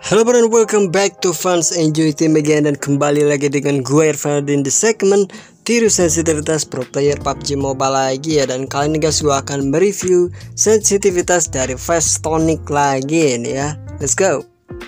Halo and welcome back to Fans Enjoy Team again, dan kembali lagi dengan gue Irfan di segmen tiru sensitivitas pro player PUBG Mobile lagi ya. Dan kali ini guys, gue akan mereview sensitivitas dari Fastonic lagi nih ya. Let's go.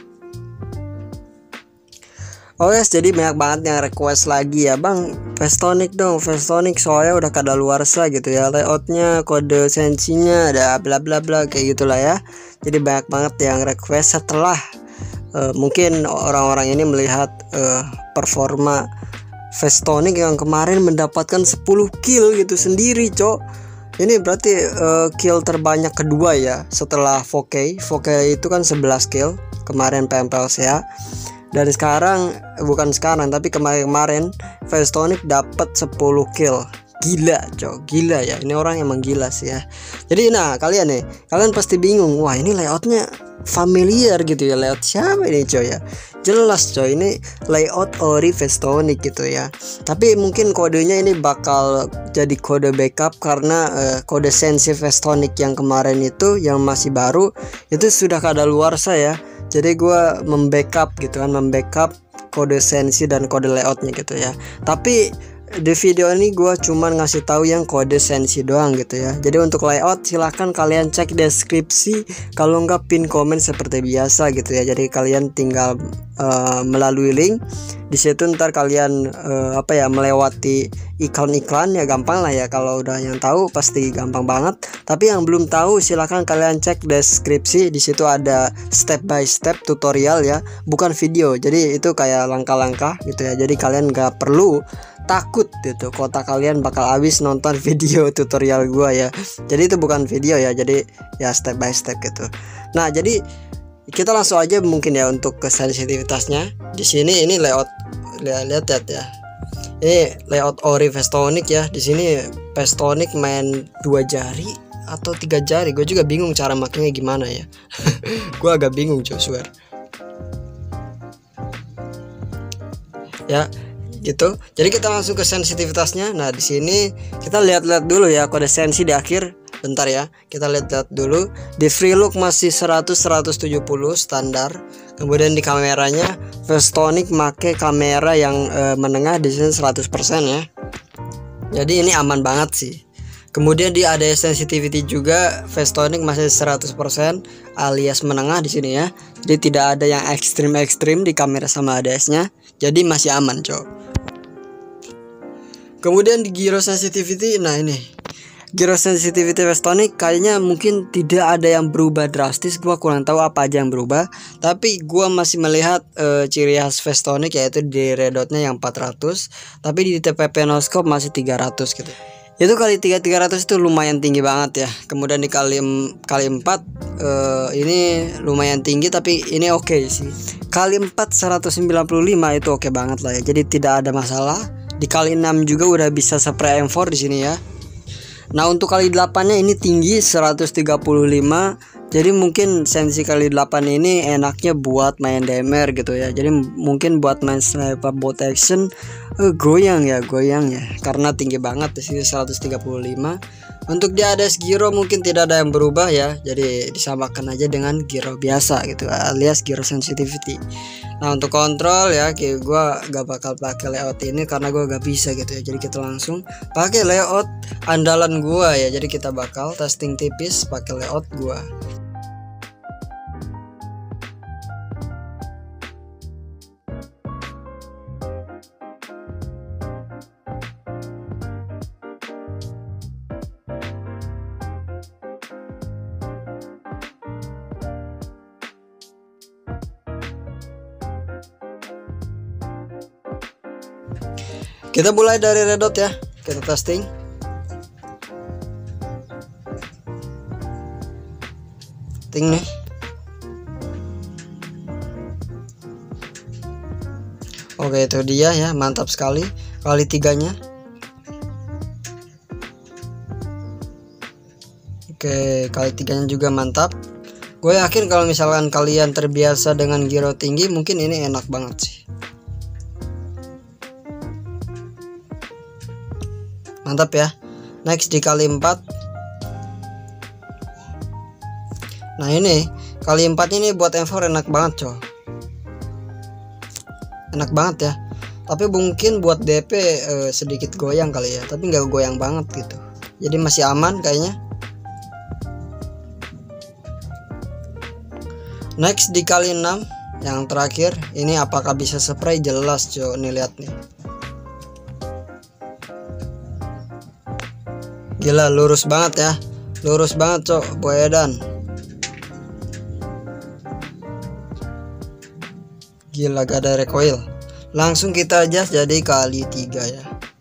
Oh yes, jadi banyak banget yang request lagi ya, bang Fastonic dong, Fastonic soalnya udah kadaluarsa gitu ya, layoutnya, kode sensinya, ada bla bla bla kayak gitulah ya. Jadi banyak banget yang request setelah mungkin orang-orang ini melihat performa Fastonic yang kemarin mendapatkan 10 kill gitu sendiri, cok. Ini berarti kill terbanyak kedua ya setelah 4K. 4K itu kan 11 kill kemarin PMPLCA. Dan sekarang, bukan sekarang tapi kemarin Fastonic dapat 10 kill. Gila, cok, gila ya. Ini orang emang gila sih ya. Jadi kalian pasti bingung, wah ini layoutnya familiar gitu ya, layout siapa ini coy ya. Jelas coy, ini layout ori Fastonic gitu ya. Tapi mungkin kodenya ini bakal jadi kode backup karena kode sensi Fastonic yang kemarin itu yang masih baru itu sudah kadaluarsa ya. Jadi gue membackup gitu kan, membackup kode sensi dan kode layoutnya gitu ya. Tapi di video ini gue cuman ngasih tahu yang kode sensi doang gitu ya. Jadi untuk layout silahkan kalian cek deskripsi, kalau nggak pin komen seperti biasa gitu ya. Jadi kalian tinggal melalui link di situ, ntar kalian melewati iklan-iklan ya, gampang lah ya. Kalau udah yang tahu pasti gampang banget. Tapi yang belum tahu silahkan kalian cek deskripsi, di situ ada step by step tutorial ya, bukan video. Jadi itu kayak langkah-langkah gitu ya. Jadi kalian nggak perlu takut gitu kota kalian bakal habis nonton video tutorial gua ya. Jadi itu bukan video ya, jadi ya step by step gitu. Nah, jadi kita langsung aja mungkin ya untuk ke sensitivitasnya. Di sini ini layout, lihat ya. Ini layout ori Fastonic ya. Di sini Fastonic main 2 jari atau 3 jari. Gue juga bingung cara makainya gimana ya. Gue agak bingung cuy, swear. Ya, gitu. Jadi kita langsung ke sensitivitasnya. Nah, di sini kita lihat-lihat dulu ya kode sensi di akhir. Bentar ya, kita lihat dulu. Di free look masih 100-170 standar. Kemudian di kameranya Fastonic make kamera yang menengah di sini 100% ya. Jadi ini aman banget sih. Kemudian di ADS sensitivity juga Fastonic masih 100% alias menengah di sini ya. Jadi tidak ada yang ekstrim di kamera sama ADS-nya. Jadi masih aman, cok. Kemudian di gyro sensitivity, nah ini gyro sensitivity Fastonic kayaknya mungkin tidak ada yang berubah drastis. Gua kurang tahu apa aja yang berubah, tapi gua masih melihat ciri khas Fastonic, yaitu di red dotnya yang 400, tapi di TPP no scope masih 300 gitu. Itu kali 300 itu lumayan tinggi banget ya. Kemudian dikali 4 ini lumayan tinggi, tapi ini oke sih. Kali 4 195 itu oke banget lah ya. Jadi tidak ada masalah. Dikali 6 juga udah bisa spray M4 di sini ya. Nah, untuk kali 8-nya ini tinggi 135. Jadi mungkin sensi kali 8 ini enaknya buat main DMR gitu ya. Jadi mungkin buat main sniper bot action goyang ya karena tinggi banget di sini 135. Untuk di ADS gyro mungkin tidak ada yang berubah ya. Jadi disamakan aja dengan gyro biasa gitu, alias gyro sensitivity. Nah, untuk kontrol ya, gue gak bakal pakai layout ini karena gue gak bisa gitu ya. Jadi kita langsung pakai layout andalan gue ya. Jadi kita bakal testing tipis pakai layout gue. Kita mulai dari red dot ya, kita testing. Nih. Oke, itu dia ya, mantap sekali. Kali 3-nya. Oke, kali 3-nya juga mantap. Gue yakin kalau misalkan kalian terbiasa dengan gyro tinggi, mungkin ini enak banget sih. Mantap ya. Next dikali 4. Nah ini kali 4 ini buat M4 enak banget coy. enak banget ya. Tapi mungkin buat DP sedikit goyang kali ya, tapi nggak goyang banget gitu, jadi masih aman kayaknya. Next dikali 6 yang terakhir ini, apakah bisa spray? Jelas cuy, nih lihat nih, gila lurus banget ya, lurus banget cok Boedan, gila gak ada recoil. Langsung kita adjust jadi kali 3 ya.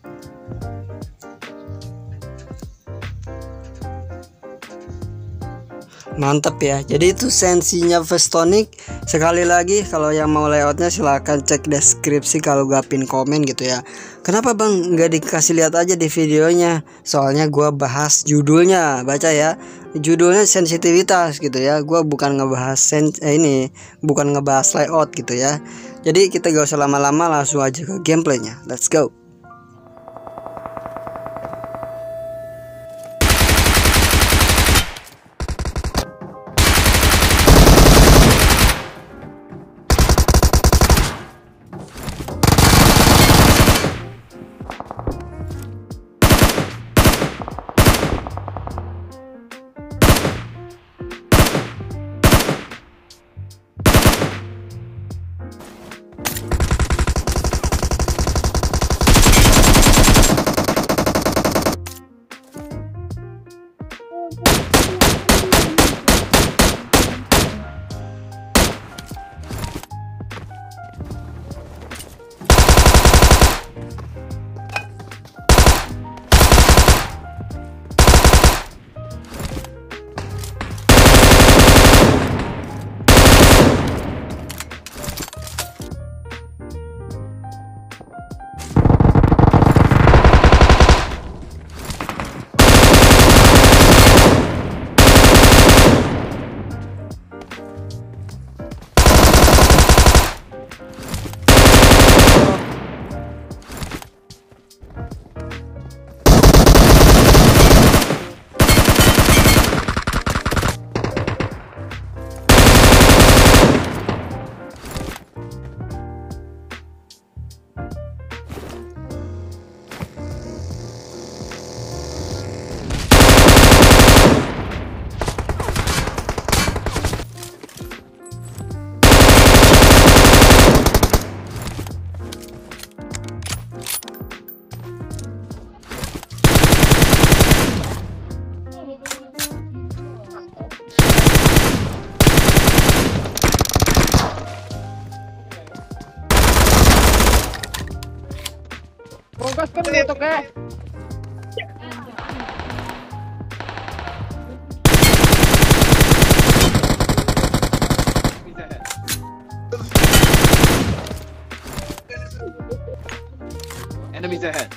Mantap ya. Jadi itu sensinya Vestonic. Sekali lagi kalau yang mau layoutnya silahkan cek deskripsi kalau gak pin komen gitu ya. Kenapa bang nggak dikasih lihat aja di videonya? Soalnya gua bahas judulnya, baca ya, judulnya sensitivitas gitu ya. Gua bukan ngebahas ini, bukan ngebahas layout gitu ya. Jadi kita gak usah lama-lama, langsung aja ke gameplaynya. Let's go. Bongkas kan motor kayak. Enemies ahead.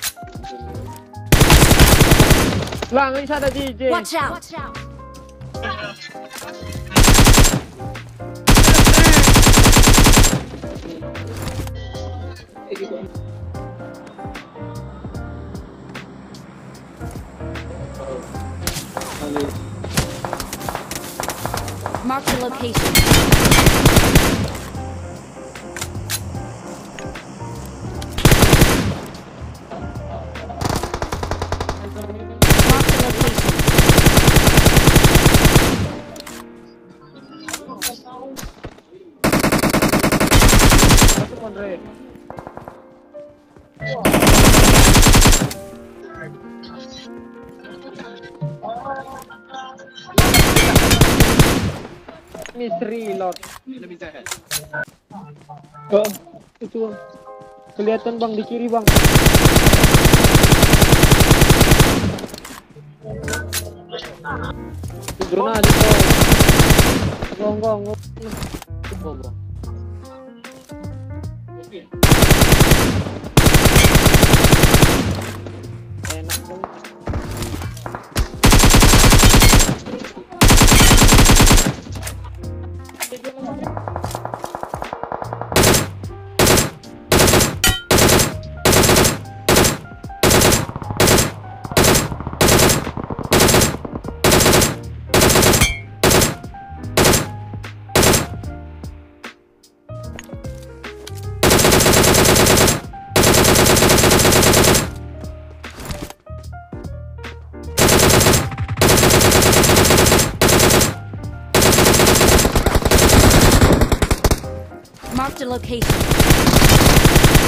Lang, isa ada DJ. Watch out! Watch out! Mark the location. Mark the location. Masuk Andre. Misteri lot. Enemies ahead. Oh, itu kelihatan bang di kiri bang. Drone aja tuh. Enggak. Bang. Enak banget. Marked a location.